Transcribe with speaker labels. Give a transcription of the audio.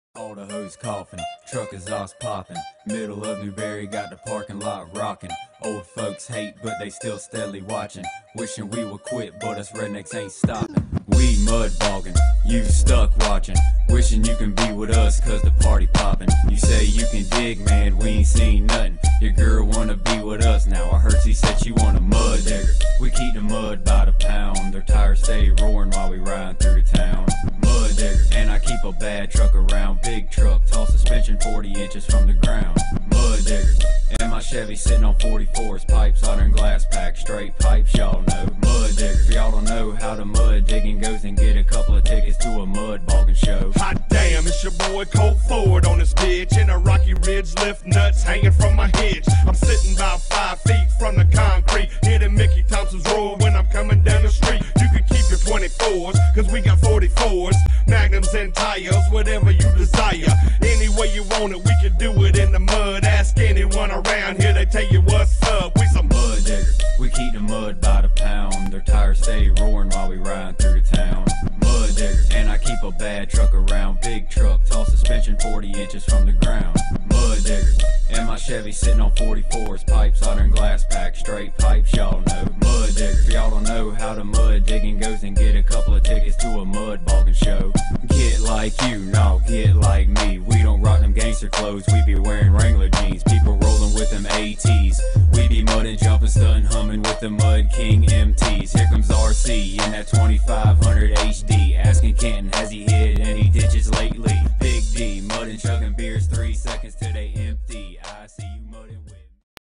Speaker 1: All the hoes coughing, truck exhaust popping. Middle of Newberry got the parking lot rocking. Old folks hate, but they still steadily watching. Wishing we would quit, but us rednecks ain't stopping. We mud bogging, you stuck watching. Wishing you can be with us, cause the party popping. You say you can dig, man, we ain't seen nothing. Your girl wanna be with us now. I heard she said she want a mud digger. We keep the mud by the pound. Their tires stay roaring while we riding through the town. Mud digger, and I keep a bad truck around. Big truck, tall suspension 40 inches from the ground. Mud diggers, and my Chevy sitting on 44s. Pipe solder and glass pack, straight pipes, y'all know. Mud diggers, if y'all don't know how the mud digging goes, then get a couple of tickets to a mud bogging show.
Speaker 2: Hot damn, it's your boy Colt Ford on this bitch. In a rocky ridge, lift nuts hanging from my hitch. I'm sitting about 5 feet from the concrete, hitting Mickey Thompson's roar when I'm coming down the street. You can keep your 24s, cause we got 44s, magnums and tires, whatever you desire. Any way you want it, we can do it in the mud. Ask anyone around here, they tell you what's up. We some
Speaker 1: mud diggers, we keep the mud by the pound. Their tires stay roaring while we riding through the town. Mud diggers, and I keep a bad truck around. Big truck, tall suspension 40 inches from the ground. Mud diggers, and my Chevy sitting on 44s. Pipe solder and glass pack, straight pipes, y'all know. Mud diggers, if y'all don't know how the mud digging goes, then get a couple of tickets to a mud bogging show. Get like you, no, get like me. We don't rock them gangster clothes, we be wearing Wrangler jeans. People rolling with them ATs. We be mudding, jumping, stunting, humming with the Mud King MTs. Here comes RC in that 2500 HD. Asking Kenton, has he hit any ditches lately? Big D, mudding, chugging beers, 3 seconds till they empty. I see you mudding.